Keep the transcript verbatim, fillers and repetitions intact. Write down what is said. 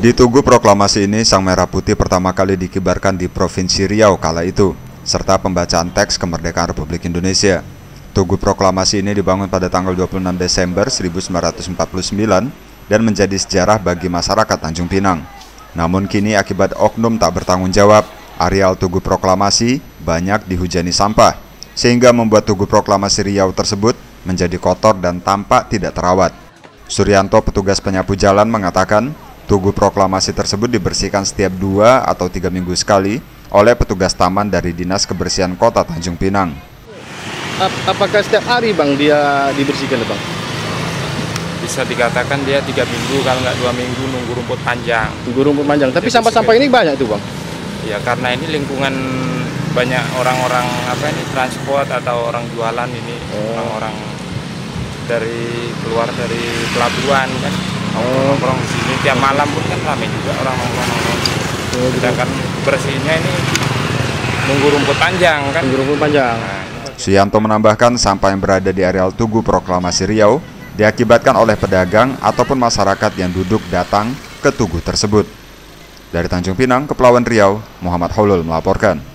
Di Tugu Proklamasi ini, Sang Merah Putih pertama kali dikibarkan di Provinsi Riau kala itu, serta pembacaan teks kemerdekaan Republik Indonesia. Tugu Proklamasi ini dibangun pada tanggal dua puluh enam Desember seribu sembilan ratus empat puluh sembilan dan menjadi sejarah bagi masyarakat Tanjung Pinang. Namun kini akibat oknum tak bertanggung jawab, areal Tugu Proklamasi banyak dihujani sampah, sehingga membuat Tugu Proklamasi Riau tersebut menjadi kotor dan tampak tidak terawat. Suryanto, petugas penyapu jalan, mengatakan Tugu Proklamasi tersebut dibersihkan setiap dua atau tiga minggu sekali oleh petugas taman dari Dinas Kebersihan Kota Tanjung Pinang. Apakah setiap hari Bang dia dibersihkan Bang? Bisa dikatakan dia tiga minggu, kalau nggak dua minggu nunggu rumput panjang. Nunggu rumput panjang, tapi sampah-sampah ini banyak tuh Bang? Ya karena ini lingkungan banyak orang-orang apa ini transport atau orang jualan ini, orang-orang oh. dari keluar dari pelabuhan kan. Nongkrong di sini tiap malam pun kan ramai juga orang nongkrong-nongkrong. Oh, sedangkan bersihnya ini nunggu rumput panjang kan. Nunggu rumput panjang. Nah, Suyanto menambahkan sampah yang berada di areal Tugu Proklamasi Riau diakibatkan oleh pedagang ataupun masyarakat yang duduk datang ke tugu tersebut. Dari Tanjung Pinang, Kepulauan Riau, Muhammad Haulul melaporkan.